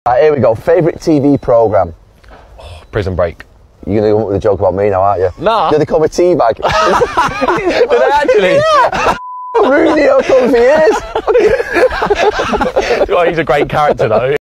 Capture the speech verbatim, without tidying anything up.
Right, here we go. Favourite T V programme? Oh, Prison Break. You're going to go with a joke about me now, aren't you? Nah. Do they call me Teabag? Did they actually? Yeah. Rudy, I've come for years. Well, he's a great character though.